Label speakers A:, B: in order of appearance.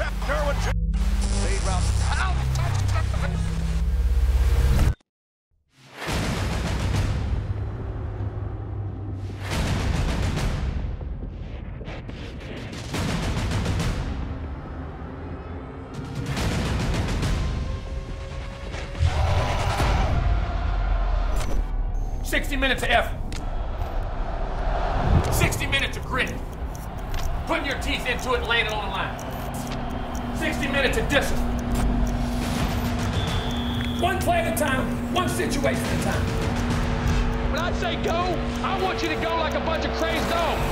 A: Derwin. Lead route.
B: 60 minutes of effort. 60 minutes of grit. Putting your teeth into it and laying it on the line. 60 minutes of discipline. One play at a time, one situation at a time.
C: When I say go, I want you to go like a bunch of crazy dogs.